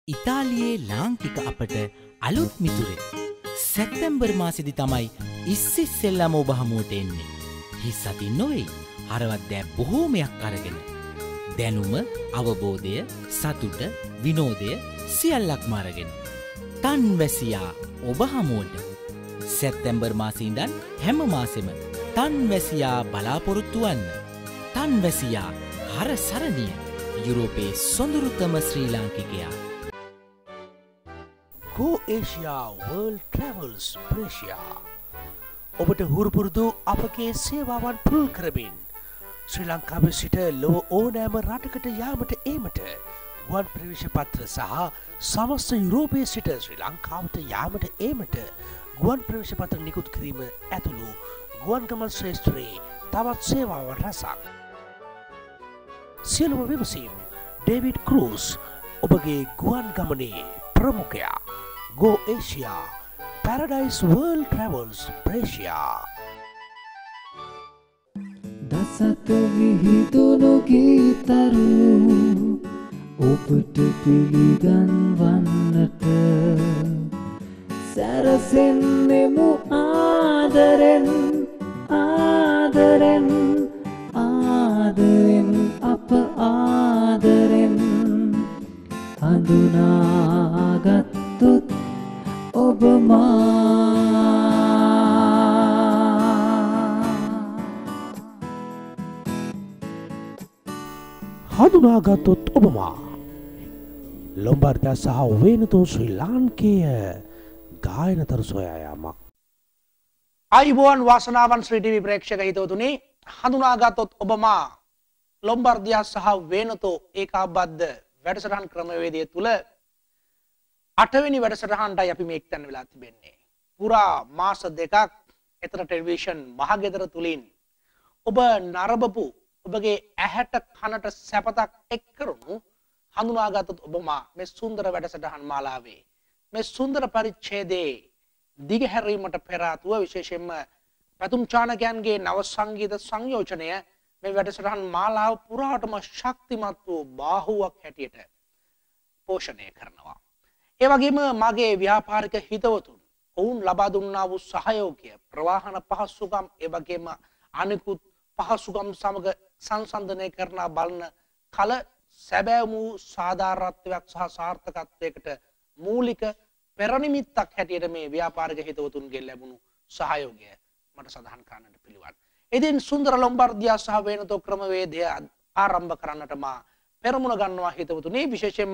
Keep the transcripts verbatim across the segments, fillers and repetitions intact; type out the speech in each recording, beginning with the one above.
ඉතාලියේ ලාංකික අපට අලුත් මිතුරෙක්. සැප්තැම්බර් මාසෙදි තමයි ඉස්සිස්සෙල්ලම ඔබ හමුවට එන්නේ. හිස් අතින් නොවෙයි. හරවත් දෑ බොහෝමයක් අරගෙන. දැනුම, අවබෝධය, සතුට, විනෝදය සියල්ලක්ම අරගෙන. තන්වැසියා ඔබ හමුවට. සැප්තැම්බර් මාසෙ ඉඳන් හැම මාසෙම තන්වැසියා බලාපොරොත්තු වන්න. තන්වැසියා හර සරණිය. යුරෝපයේ සොඳුරුතම ශ්‍රී ලාංකිකයා. Go Asia World Travels Prussia. ඔබට හුරුපුරුදු අපගේ සේවාවන් පුල් කරමින් ශ්‍රී ලංකාවේ සිට ලොව ඕනෑම රටකට යාමට ඒමට ගුවන් ප්‍රවේශ පත්‍ර සහ සමස්ත යුරෝපයේ සිට ශ්‍රී ලංකාවට යාමට ඒමට ගුවන් ප්‍රවේශ පත්‍ර නිකුත් කිරීම ඇතුළු ගුවන් ගමන් ශ්‍රේෂ්ඨයේ තවත් සේවාවන් රැසක්. සියලුම විමසීම් ඩේවිඩ් ක්‍රූස් ඔබගේ ගුවන් ගමනේ ප්‍රමුඛයා. Go Asia Paradise World Travels Prussia. දසත විහිදුණු ගීතරු ඔබට පිළිගන්වන්නට සැරසෙන්නෙමු ආදරෙන් ආදරෙන් ආදරෙන් අප ආදරෙන් හඳුනාගත්තුත් ඔබ මා හඳුනාගත්තොත් ඔබ මා ලොම්බර්දා සහ වේනතෝ ශ්‍රී ලාංකේය ගායනතර සොයා යාමක්. අයිබෝන් වාසනාවන් ශ්‍රී ටීවී ප්‍රේක්ෂක හිතවතුනි, හඳුනාගත්තොත් ඔබ මා ලොම්බර්දියා සහ වේනතෝ ඒකාබද්ධ වැඩසටහන් ක්‍රමවේදය තුල අටවෙනි වැඩසටහනටයි අපි මේ එක්තැන වෙලා තිබෙන්නේ. පුරා මාස දෙකක් එතර ටෙලිවිෂන් මහගෙදර තුලින් ඔබ නරඹපු ඔබගේ ඇහැට කනට සැපතක් එක් කරුණු හඳුනාගත්තොත් ඔබ මා මේ සුන්දර වැඩසටහන් මාලාවේ මේ සුන්දර පරිච්ඡේදයේ දිගහැරීමට පෙර ආතුව විශේෂයෙන්ම පැතුම් චානකයන්ගේ නව සංගීත සංයෝජනය මේ වැඩසටහන් මාලාව පුරාටම ශක්තිමත් වූ බාහුවක් හැටියට පෝෂණය කරනවා. ඒ වගේම මාගේ ව්‍යාපාරික හිතවතුන් ඔවුන් ලබා දුන්නා වූ සහයෝගය, ප්‍රවාහන පහසුකම්, ඒ වගේම අනිකුත් පහසුකම් සමග සංසන්දනය කරන බලන කල සැබෑ වූ සාධාරණත්වයක් සහ සාර්ථකත්වයකට මූලික පෙරනිමිත්තක් හැටියට මේ ව්‍යාපාරික හිතවතුන්ගේ ලැබුණු සහයෝගය මට සඳහන් කරන්නට පිළිවන්. ඉතින් සුන්දර ලොම්බර්දියා සහ වේනතෝ ක්‍රමවේදය ආරම්භ කරන්නට මා පෙරමුණ ගන්නවා හිතවතුනි. විශේෂයෙන්ම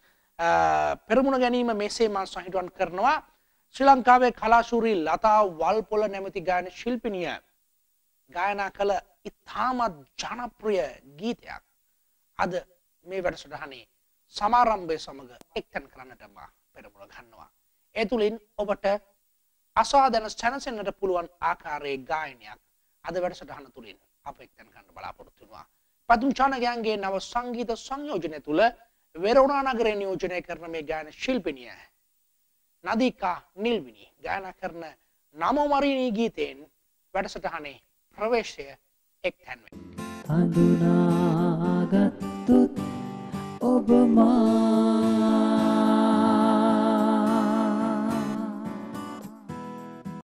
පෙරමුණ ගැනීම මෙසේ මා සහිතවන් කරනවා ශ්‍රී ලංකාවේ කලාශූරී ලතා වල්පොල නැමැති ගායන ශිල්පිනිය ගායනා කළ ඉතාමත් ජනප්‍රිය ගීතයක් අද මේ වැඩසටහනේ සමාරම්භය සමග එක්තැන් කරන්නට මා පෙරමුණ ගන්නවා. ඒ තුලින් ඔබට අස්වාදන සැනසෙන්නට පුළුවන් ආකාරයේ ගායනයක් අද වැඩසටහන තුලින් අප එක්තැන් කරන්න බලාපොරොත්තු වෙනවා. පතුම් චානකයන්ගේ නව සංගීත සංයෝජනය තුල වෙරෝනා නගරේ නියෝජනය කරන මේ ගායන ශිල්පිනිය නදිකා නිල්විනි ගායනා කරන නමෝ මරිනී ගීතයෙන් වැඩසටහනේ ප්‍රවේශය එක්තැන් වෙනවා. හඳුනාගත්තුත් ඔබ මා